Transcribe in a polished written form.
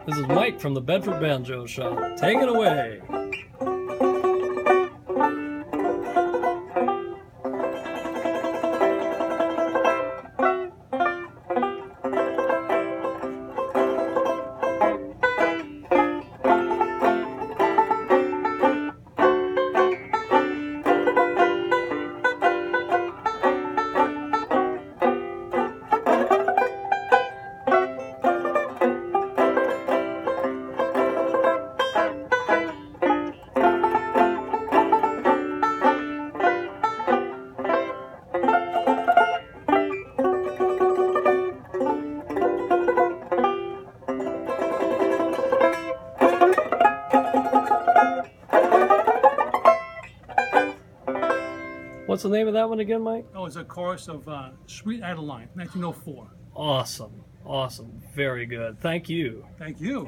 This is Mike from the Bedford Banjo Shop. Take it away. What's the name of that one again, Mike? Oh, it's a chorus of Sweet Adeline, 1904. Awesome. Awesome. Very good. Thank you. Thank you.